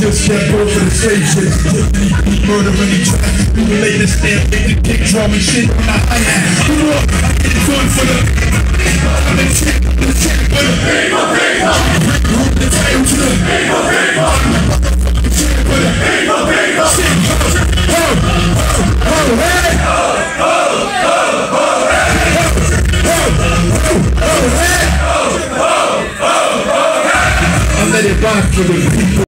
just kept over the station. Murder any track. We relate this damn thing to kick drum and shit on the hi-hat. I'm getting fun for the I'm in check for the paper. Bring the tail to the let it rock for the people.